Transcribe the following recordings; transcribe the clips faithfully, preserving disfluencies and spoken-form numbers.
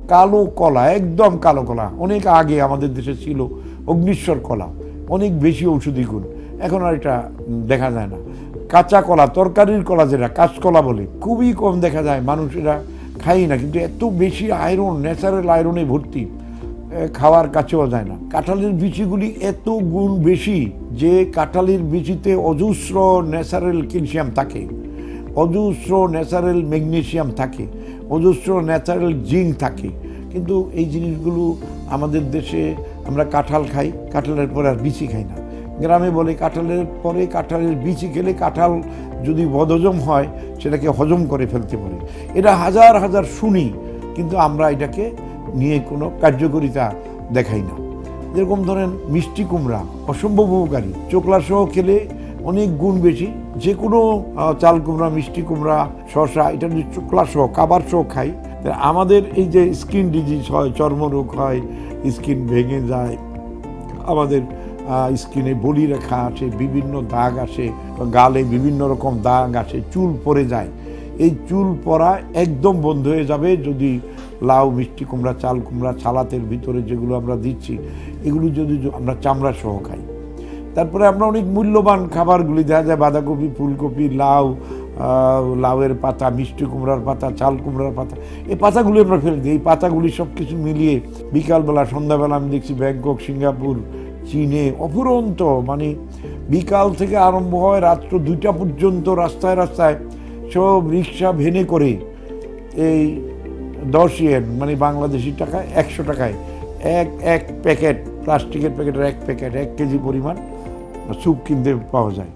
কালো কলা, একদম কালো কলা। অনেক আগে আমাদের দেশে ছিল অগ্নিশ্বর কলা, অনেক বেশি ঔষধি গুণ, এখন আর এটা দেখা যায় না। কাঁচা কলা, তরকারির কলা যেটা কাঁচকলা বলে, খুবই কম দেখা যায়, মানুষ এরা খাই না, কিন্তু এত বেশি আয়রন, ন্যাচারাল আয়রনে ভর্তি, খাওয়ার কাছেও যায় না। কাঁঠালের বিচিগুলি এত গুণ বেশি যে কাঁঠালের বিচিতে অজস্র ন্যাচারাল ক্যালসিয়াম থাকে, অজস্র ন্যাচারাল ম্যাগনেসিয়াম থাকে, অজস্র ন্যাচারাল জিঙ্ক থাকে। কিন্তু এই জিনিসগুলো আমাদের দেশে আমরা কাঁঠাল খাই, কাঁঠালের পরে আর বিচি খাই না। গ্রামে বলে কাঁঠালের পরে কাঁঠালের বিচি খেলে কাঁঠাল যদি বদহজম হয় সেটাকে হজম করে ফেলতে পারে। এটা হাজার হাজার শুনি, কিন্তু আমরা এটাকে নিয়ে কোনো কার্যকারিতা দেখাই না। যেরকম ধরেন মিষ্টি কুমড়া অসম্ভব উপকারী, চোকলা সহ খেলে অনেক গুণ বেশি। যে কোনো চাল কুমড়া, মিষ্টি কুমড়া, শসা, এটা যদি চোকলা সহ কাবার সহ খাই, আমাদের এই যে স্কিন ডিজিজ হয়, চর্মরোগ হয়, স্কিন ভেঙে যায়, আমাদের স্কিনে বলি রেখা আসে, বিভিন্ন দাগ আসে, গালে বিভিন্ন রকম দাগ আসে, চুল পড়ে যায়, এই চুল পড়া একদম বন্ধ হয়ে যাবে যদি লাউ, মিষ্টি কুমড়া, চাল কুমড়া, সালাতের ভিতরে যেগুলো আমরা দিচ্ছি এগুলো যদি আমরা চামড়া সহ খাই। তারপরে আমরা অনেক মূল্যবান খাবারগুলি দেখা যায়, বাঁধাকপি, ফুলকপি, লাউ, লাউয়ের পাতা, মিষ্টি কুমড়ার পাতা, চাল কুমড়ার পাতা, এই পাতাগুলি আমরা ফেলে দিই। এই পাতাগুলি সব কিছু মিলিয়ে বিকালবেলা, সন্ধ্যাবেলা আমি দেখছি ব্যাংকক, সিঙ্গাপুর, চীনে অফুরন্ত, মানে বিকাল থেকে আরম্ভ হয় রাত্র দুইটা পর্যন্ত রাস্তায় রাস্তায় সব রিক্সা ভেনে করে এই দশ ইয়েন মানে বাংলাদেশি টাকায় একশো টাকায় এক এক প্যাকেট, প্লাস্টিকের প্যাকেটের এক প্যাকেট, এক কেজি পরিমাণ স্যুপ কিনতে পাওয়া যায়।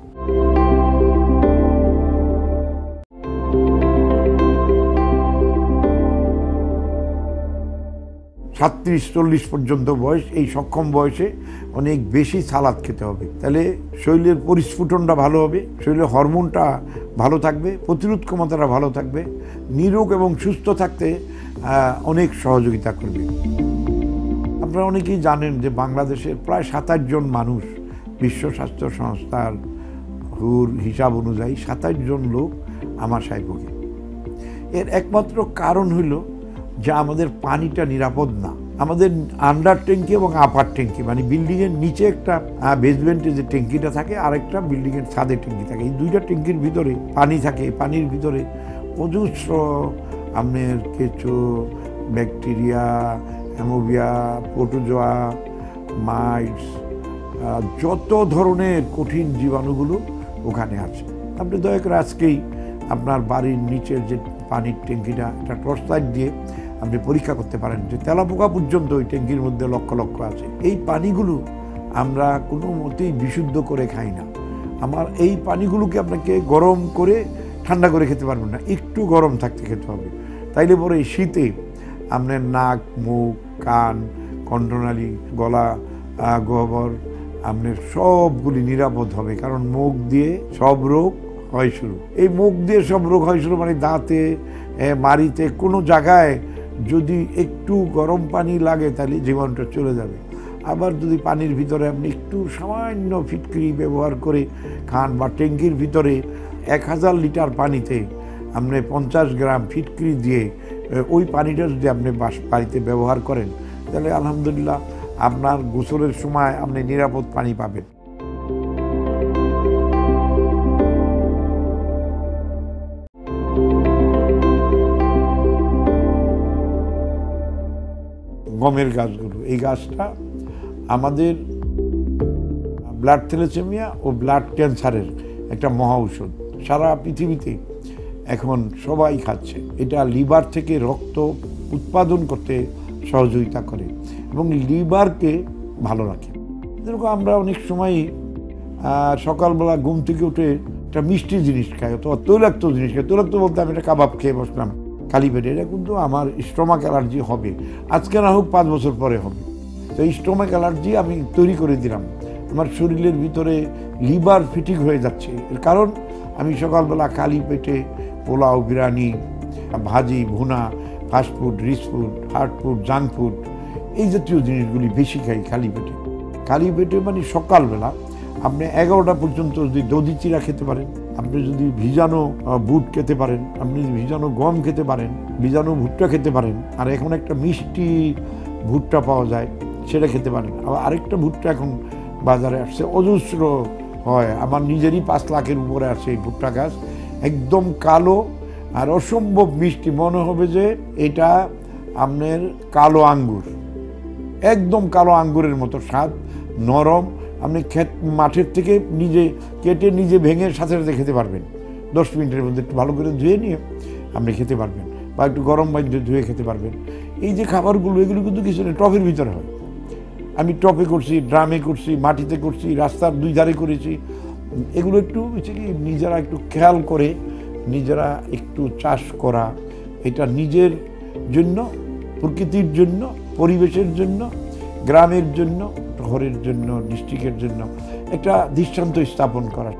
সাতত্রিশ চল্লিশ পর্যন্ত বয়স, এই সক্ষম বয়সে অনেক বেশি সালাদ খেতে হবে, তাহলে শরীরের পরিস্ফুটনটা ভালো হবে, শরীরের হরমোনটা ভালো থাকবে, প্রতিরোধ ক্ষমতাটা ভালো থাকবে, নিরোগ এবং সুস্থ থাকতে অনেক সহযোগিতা করবে। আপনারা অনেকেই জানেন যে বাংলাদেশের প্রায় সাতাশ জন মানুষ, বিশ্ব স্বাস্থ্য সংস্থার হুর হিসাব অনুযায়ী সাতাশ জন লোক আমাশায় ভোগে। এর একমাত্র কারণ হইল যে আমাদের পানিটা নিরাপদ না। আমাদের আন্ডার ট্যাঙ্কি এবং আপার ট্যাঙ্কি, মানে বিল্ডিংয়ের নিচে একটা বেসমেন্টে যে ট্যাঙ্কিটা থাকে, আরেকটা বিল্ডিংয়ের ছাদে ট্যাঙ্কি থাকে, এই দুইটা ট্যাঙ্কির ভিতরে পানি থাকে। পানির ভিতরে অজস্র আপনার কেঁচো, ব্যাকটেরিয়া, অ্যামোবিয়া, প্রোটোজোয়া, মাইটস, যত ধরনের কঠিন জীবাণুগুলো ওখানে আছে। আপনি দয়া করে আজকেই আপনার বাড়ির নিচের যে পানির ট্যাঙ্কিটা, এটা টর্চ লাইট দিয়ে আপনি পরীক্ষা করতে পারেন যে তেলাপোকা পর্যন্ত ওই ট্যাঙ্কির মধ্যে লক্ষ লক্ষ আছে। এই পানিগুলো আমরা কোনো মতেই বিশুদ্ধ করে খাই না। আমার এই পানিগুলোকে আপনাকে গরম করে ঠান্ডা করে খেতে পারবেন না, একটু গরম থাকতে খেতে হবে। তাইলে পরে এই শীতে আপনার নাক, মুখ, কান, কণ্ঠনালী, গলা, গহ্বর আপনার সবগুলি নিরাপদ হবে, কারণ মুখ দিয়ে সব রোগ হয় শুরু। এই মুখ দিয়ে সব রোগ হয় শুরু মানে দাঁতে, মাড়িতে, কোনো জায়গায় যদি একটু গরম পানি লাগে তাহলে জীবাণুটা চলে যাবে। আবার যদি পানির ভিতরে আপনি একটু সামান্য ফিটকিরি ব্যবহার করে খান, বা ট্যাঙ্কির ভিতরে এক হাজার লিটার পানিতে আপনি পঞ্চাশ গ্রাম ফিটকিরি দিয়ে ওই পানিটা যদি আপনি বাড়িতে ব্যবহার করেন, তাহলে আলহামদুলিল্লাহ আপনার গোসলের সময় আপনি নিরাপদ পানি পাবেন। গমের গাছগুলো, এই গাছটা আমাদের ব্লাড থ্যালাসেমিয়া ও ব্লাড ক্যান্সারের একটা মহা ঔষধ। সারা পৃথিবীতে এখন সবাই খাচ্ছে। এটা লিভার থেকে রক্ত উৎপাদন করতে সহযোগিতা করে এবং লিভারকে ভালো রাখে। যেরকম আমরা অনেক সময় সকালবেলা ঘুম থেকে উঠে একটা মিষ্টি জিনিস খাই অথবা তৈলাক্ত জিনিস খাই। তৈলাক্ত বলতে আমি একটা কাবাব খেয়ে বসলাম খালি পেটে, এটা কিন্তু আমার স্টোমাক অ্যালার্জি হবে, আজকে না হোক পাঁচ বছর পরে হবে। তো এই স্টোমাক অ্যালার্জি আমি তৈরি করে দিলাম, আমার শরীরের ভিতরে লিভার ফিটিং হয়ে যাচ্ছে। এর কারণ আমি সকালবেলা খালি পেটে pulao, biryani, bhaji, bhuna, fast food, rich food, hard food, junk food, এই জাতীয় জিনিসগুলি বেশি খাই খালি পেটে। খালি পেটে মানে সকালবেলা আপনি এগারোটা পর্যন্ত যদি দধি চিরা খেতে পারেন, আপনি যদি ভিজানো বুট খেতে পারেন, আপনি ভিজানো গম খেতে পারেন, ভিজানো ভুট্টা খেতে পারেন, আর এখন একটা মিষ্টি ভুট্টা পাওয়া যায় সেটা খেতে পারেন। আবার আরেকটা ভুট্টা এখন বাজারে আসছে, অজস্র হয়, আমার নিজেরই পাঁচ লাখের উপরে আসে এই ভুট্টা গাছ, একদম কালো আর অসম্ভব মিষ্টি, মনে হবে যে এটা আপনার কালো আঙ্গুর, একদম কালো আঙ্গুরের মতো স্বাদ, নরম। আপনি ক্ষেত মাঠের থেকে নিজে কেটে নিজে ভেঙে সাথে সাথে খেতে পারবেন, দশ মিনিটের মধ্যে একটু ভালো করে ধুয়ে নিয়ে আপনি খেতে পারবেন, বা একটু গরম পানি ধুয়ে খেতে পারবেন। এই যে খাবারগুলো, এগুলো কিন্তু কিছু নেই, টপের ভিতরে হয়। আমি টপে করছি, ড্রামে করছি, মাটিতে করছি, রাস্তার দুই ধারে করেছি। এগুলো একটু হচ্ছে কি নিজেরা একটু খেয়াল করে নিজেরা একটু চাষ করা, এটা নিজের জন্য, প্রকৃতির জন্য, পরিবেশের জন্য, গ্রামের জন্য, শহরের জন্য, ডিস্ট্রিক্টের জন্য একটা দৃষ্টান্ত স্থাপন করা।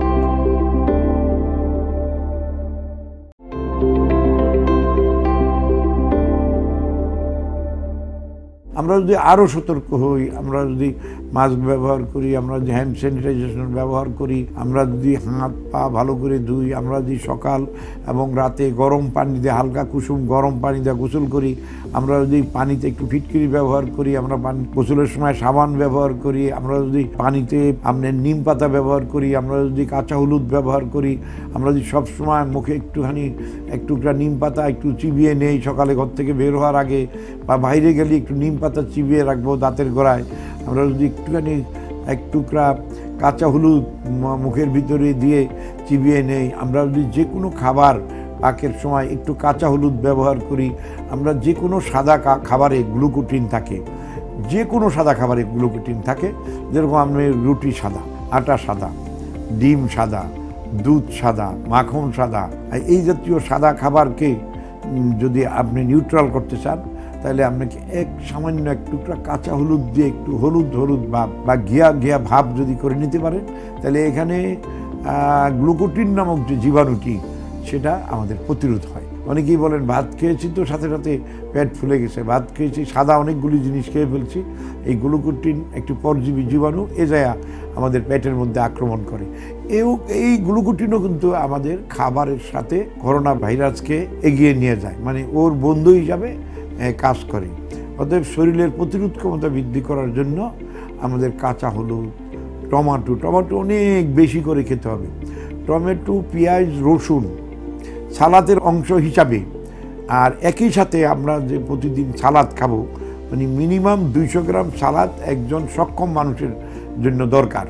আমরা যদি আরও সতর্ক হই, আমরা যদি মাস্ক ব্যবহার করি, আমরা যদি হ্যান্ড স্যানিটাইজেশন ব্যবহার করি, আমরা যদি হাত পা ভালো করে ধুই, আমরা যদি সকাল এবং রাতে গরম পানি দিয়ে, হালকা কুসুম গরম পানি দিয়ে গোসল করি, আমরা যদি পানিতে একটু ফিটকিরি ব্যবহার করি, আমরা পানি গোসলের সময় সাবান ব্যবহার করি, আমরা যদি পানিতে আপনার নিম পাতা ব্যবহার করি, আমরা যদি কাঁচা হলুদ ব্যবহার করি, আমরা যদি সবসময় মুখে একটুখানি এক টুকরা নিম পাতা একটু চিবিয়ে নেই সকালে ঘর থেকে বের হওয়ার আগে, বা বাইরে গেলে একটু নিম পাতা চিবিয়ে রাখবো দাঁতের গোড়ায়, আমরা যদি একটুখানি এক টুকরা কাঁচা হলুদ মুখের ভিতরে দিয়ে চিবিয়ে নেই, আমরা যদি যে কোনো খাবার পাকের সময় একটু কাঁচা হলুদ ব্যবহার করি, আমরা যে কোনো সাদা খাবারে গ্লুকোটিন থাকে, যে কোনো সাদা খাবারে গ্লুকোটিন থাকে, যেরকম আপনি রুটি সাদা, আটা সাদা, ডিম সাদা, দুধ সাদা, মাখন সাদা, এই জাতীয় সাদা খাবারকে যদি আপনি নিউট্রাল করতে চান, তাহলে আপনাকে এক সামান্য এক টুকরা কাঁচা হলুদ দিয়ে একটু হলুদ হলুদ ভাব বা ঘিয়া ঘিয়া ভাব যদি করে নিতে পারেন, তাহলে এখানে গ্লুকোটিন নামক যে জীবাণুটি সেটা আমাদের প্রতিরোধ হয়। অনেকেই বলেন ভাত খেয়েছি তো সাথে সাথে পেট ফুলে গেছে, ভাত খেয়েছি সাদা অনেকগুলি জিনিস খেয়ে ফেলছি, এই গ্লুকোটিন একটি পরজীবী জীবাণু এ যায় আমাদের পেটের মধ্যে আক্রমণ করে। এও এই গ্লুকোটিনও কিন্তু আমাদের খাবারের সাথে করোনা ভাইরাসকে এগিয়ে নিয়ে যায়, মানে ওর বন্ধু হিসাবে কাজ করে। অতএব শরীরের প্রতিরোধ ক্ষমতা বৃদ্ধি করার জন্য আমাদের কাঁচা হলুদ, টমেটো টমেটো অনেক বেশি করে খেতে হবে, টমেটো, পেঁয়াজ, রসুন সালাদের অংশ হিসাবে, আর একই সাথে আমরা যে প্রতিদিন সালাদ খাবো, মানে মিনিমাম দুইশো গ্রাম সালাদ একজন সক্ষম মানুষের জন্য দরকার।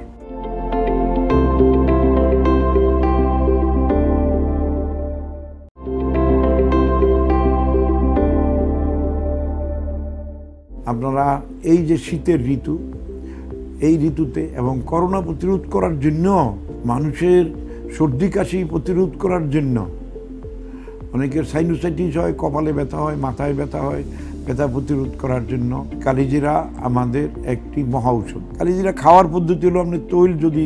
আপনারা এই যে শীতের ঋতু, এই ঋতুতে এবং করোনা প্রতিরোধ করার জন্য, মানুষের সর্দি কাশি প্রতিরোধ করার জন্য, অনেকের সাইনোসাইটিস হয়, কপালে ব্যথা হয়, মাথায় ব্যথা হয়, ব্যথা প্রতিরোধ করার জন্য কালিজিরা আমাদের একটি মহা ঔষধ। কালিজিরা খাওয়ার পদ্ধতি হলো, আপনি তৈল যদি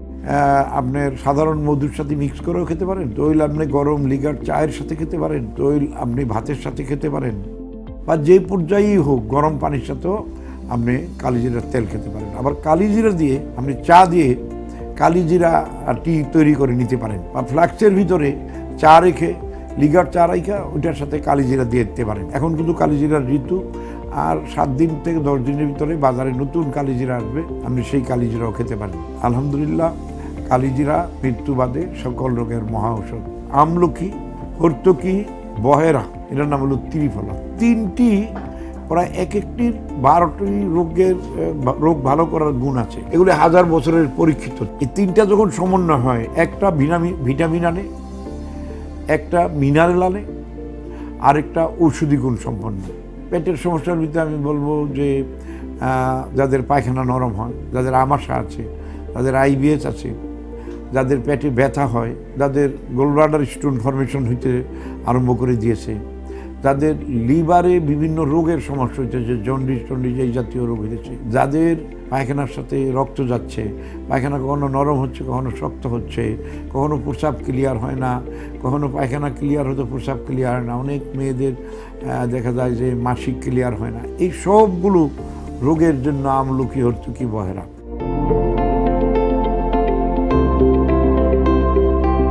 আপনার সাধারণ মধুর সাথে মিক্স করেও খেতে পারেন, তৈল আপনি গরম লিকার চায়ের সাথে খেতে পারেন, তৈল আপনি ভাতের সাথে খেতে পারেন, বা যে পর্যায়েই হোক গরম পানির সাথেও আপনি কালিজিরার তেল খেতে পারেন। আবার কালিজিরা দিয়ে আপনি চা দিয়ে কালিজিরা টি তৈরি করে নিতে পারেন, বা ফ্লাক্সের ভিতরে চা রেখে, লিগার চা রেখে ওইটার সাথে কালিজিরা দিয়ে দিতে পারেন। এখন কিন্তু কালিজিরার ঋতু, আর সাত দিন থেকে দশ দিনের ভিতরে বাজারে নতুন কালিজিরা আসবে, আপনি সেই কালিজিরাও খেতে পারেন। আলহামদুলিল্লাহ, কালিজিরা মৃত্যুবাদে সকল রোগের মহা ঔষধ। আমলকি, হর্তকি, বহেরা, এটার নাম হলো ত্রিফলা। তিনটি প্রায় এক একটির বারোটি রোগের রোগ ভালো করার গুণ আছে, এগুলি হাজার বছরের পরীক্ষিত। এই তিনটা যখন সমন্বয় হয়, একটা ভিটামিন ভিটামিন আনে, একটা মিনারেল আনে, আরেকটা ঔষধি গুণ সম্পন্ন। পেটের সমস্যার ভিতরে আমি বলবো যে যাদের পায়খানা নরম হয়, যাদের আমাশা আছে, যাদের আইবিএস আছে, যাদের পেটে ব্যথা হয়, যাদের গোলব্লাডার স্টোন ফর্মেশন হইতে আরম্ভ করে দিয়েছে, যাদের লিভারে বিভিন্ন রোগের সমস্যা হইতেছে, জন্ডিস টন্ডিস এই জাতীয় রোগ হয়েছে, যাদের পায়খানার সাথে রক্ত যাচ্ছে, পায়খানা কখনো নরম হচ্ছে, কখনো শক্ত হচ্ছে, কখনো প্রস্রাব ক্লিয়ার হয় না, কখনো পায়খানা ক্লিয়ার হতো প্রস্রাব ক্লিয়ার হয় না, অনেক মেয়েদের দেখা যায় যে মাসিক ক্লিয়ার হয় না, এই সবগুলো রোগের জন্য আমলকি, হর্তকি, বহেরা।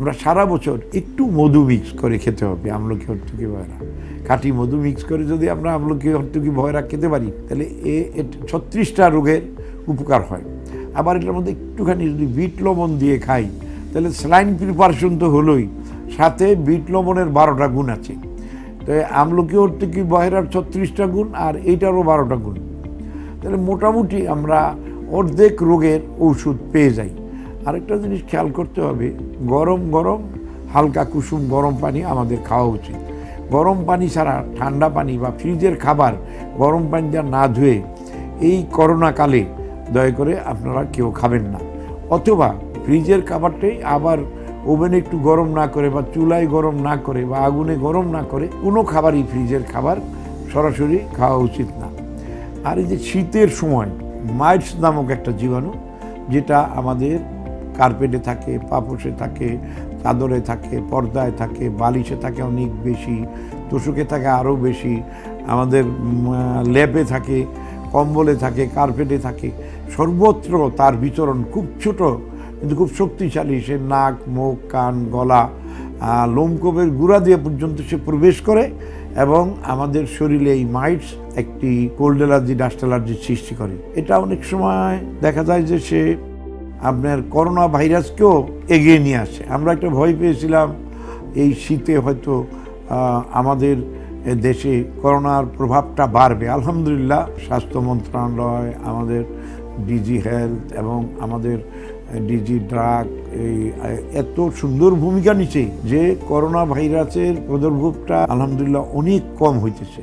আমরা সারা বছর একটু মধু মিক্স করে খেতে হবে আমলকি হর্তুকি ভয়রা। খাঁটি মধু মিক্স করে যদি আমরা আমলকি হর্তুকি ভয়রা খেতে পারি তাহলে এ ছত্রিশটা রোগের উপকার হয়। আবার এটার মধ্যে একটুখানি যদি বিট লবণ দিয়ে খাই তাহলে স্যালাইন প্রিপারেশন তো হলোই, সাথে বিট লবণের বারোটা গুণ আছে। তো আমলকি হর্তুকি ভয়রার ছত্রিশটা গুণ আর এইটারও বারোটা গুণ, তাহলে মোটামুটি আমরা অর্ধেক রোগের ঔষধ পেয়ে যাই। আরেকটা জিনিস খেয়াল করতে হবে, গরম গরম হালকা কুসুম গরম পানি আমাদের খাওয়া উচিত। গরম পানি ছাড়া ঠান্ডা পানি বা ফ্রিজের খাবার গরম পানি দিয়ে না ধুয়ে এই করোনাকালে দয়া করে আপনারা কেউ খাবেন না। অথবা ফ্রিজের খাবারটাই আবার ওভেনে একটু গরম না করে বা চুলায় গরম না করে বা আগুনে গরম না করে কোনো খাবারই ফ্রিজের খাবার সরাসরি খাওয়া উচিত না। আর এই যে শীতের সময় মাইটস নামক একটা জীবাণু, যেটা আমাদের কার্পেটে থাকে, পাপোশে থাকে, চাদরে থাকে, পর্দায় থাকে, বালিশে থাকে অনেক বেশি, তোষকে থাকে আরও বেশি, আমাদের ল্যাপে থাকে, কম্বলে থাকে, কার্পেটে থাকে, সর্বত্র তার বিচরণ খুব ছোট কিন্তু খুব শক্তিশালী। সে নাক, মুখ, কান, গলা, লোমকূপের গুঁড়া দিয়ে পর্যন্ত সে প্রবেশ করে এবং আমাদের শরীরে এই মাইটস একটি কোল্ড অ্যালার্জি, ডাস্ট অ্যালার্জির সৃষ্টি করে। এটা অনেক সময় দেখা যায় যে সে আপনার করোনা ভাইরাসকেও এগিয়ে নিয়ে আসে। আমরা একটা ভয় পেয়েছিলাম এই শীতে হয়তো আমাদের দেশে করোনার প্রভাবটা বাড়বে। আলহামদুলিল্লাহ স্বাস্থ্য মন্ত্রণালয়, আমাদের ডিজি হেলথ এবং আমাদের ডিজি ড্রাগ এই এত সুন্দর ভূমিকা নিচ্ছে যে করোনা ভাইরাসের প্রাদুর্ভাবটা আলহামদুলিল্লাহ অনেক কম হইতেছে।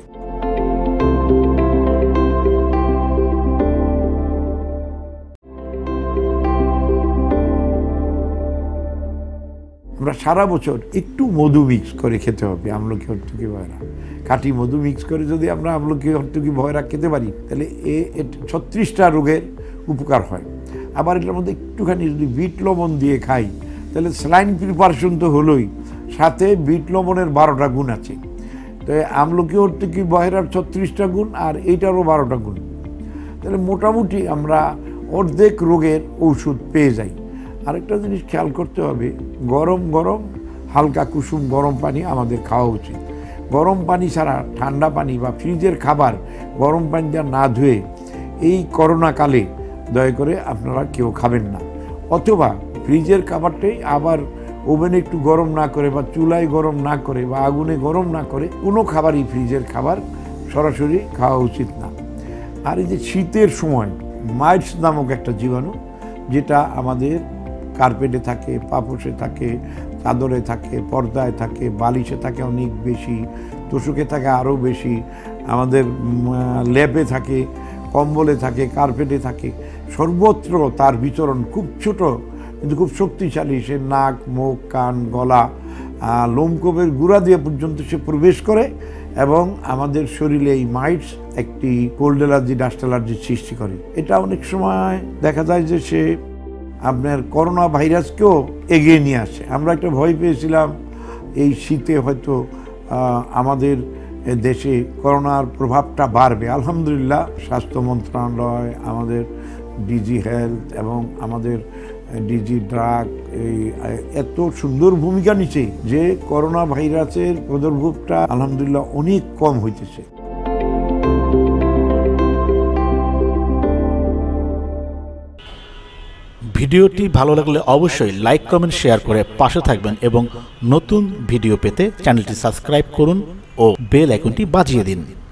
আমরা সারা বছর একটু মধু মিক্স করে খেতে হবে আমলকি হর্তুকি ভয়রা। খাঁটি মধু মিক্স করে যদি আমরা আমলকি হর্তুকি ভয়রা খেতে পারি তাহলে এ ছত্রিশটা রোগের উপকার হয়। আবার এটার মধ্যে একটুখানি যদি বিট লবণ দিয়ে খাই তাহলে স্যালাইন প্রিপারেশন তো হলোই, সাথে বিট লবণের বারোটা গুণ আছে। তো আমলকি হর্তুকি ভয়রার ছত্রিশটা গুণ আর এইটারও বারোটা গুণ, তাহলে মোটামুটি আমরা অর্ধেক রোগের ঔষধ পেয়ে যাই। আরেকটা জিনিস খেয়াল করতে হবে, গরম গরম হালকা কুসুম গরম পানি আমাদের খাওয়া উচিত। গরম পানি ছাড়া ঠান্ডা পানি বা ফ্রিজের খাবার গরম পানি দিয়ে না ধুয়ে এই করোনাকালে দয়া করে আপনারা কেউ খাবেন না। অথবা ফ্রিজের খাবারটাই আবার ওভেনে একটু গরম না করে বা চুলায় গরম না করে বা আগুনে গরম না করে কোনো খাবারই ফ্রিজের খাবার সরাসরি খাওয়া উচিত না। আর এই যে শীতের সময় মাইটস নামক একটা জীবাণু, যেটা আমাদের কার্পেটে থাকে, পাপোশে থাকে, চাদরে থাকে, পর্দায় থাকে, বালিশে থাকে অনেক বেশি, তোষকে থাকে আরও বেশি, আমাদের ল্যাপে থাকে, কম্বলে থাকে, কার্পেটে থাকে, সর্বত্র তার বিচরণ খুব ছোট কিন্তু খুব শক্তিশালী। সে নাক, মুখ, কান, গলা, লোমকূপের গুঁড়া দিয়ে পর্যন্ত সে প্রবেশ করে এবং আমাদের শরীরে এই মাইটস একটি কোল্ড অ্যালার্জি, ডাস্ট অ্যালার্জির সৃষ্টি করে। এটা অনেক সময় দেখা যায় যে সে আপনার করোনা ভাইরাসকেও এগিয়ে নিয়ে আসে। আমরা একটা ভয় পেয়েছিলাম এই শীতে হয়তো আমাদের দেশে করোনার প্রভাবটা বাড়বে। আলহামদুলিল্লাহ স্বাস্থ্য মন্ত্রণালয়, আমাদের ডিজি হেলথ এবং আমাদের ডিজি ড্রাগ এই এত সুন্দর ভূমিকা নিচ্ছে যে করোনা ভাইরাসের প্রাদুর্ভাবটা আলহামদুলিল্লাহ অনেক কম হইতেছে। ভিডিওটি ভালো লাগলে অবশ্যই লাইক, কমেন্ট, শেয়ার করে পাশে থাকবেন এবং নতুন ভিডিও পেতে চ্যানেলটি সাবস্ক্রাইব করুন ও বেল আইকনটি বাজিয়ে দিন।